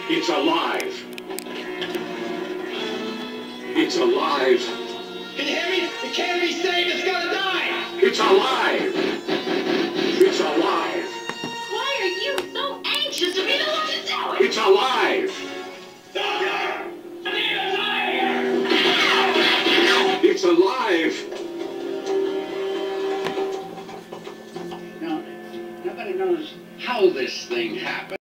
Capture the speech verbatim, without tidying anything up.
It's alive. It's alive. Can you hear me? It can't be saved. It's gonna die. It's alive. It's alive. Why are you so anxious to be the one to do it? It's alive. Doctor! I need a tire! It's alive. Now, nobody knows how this thing happened.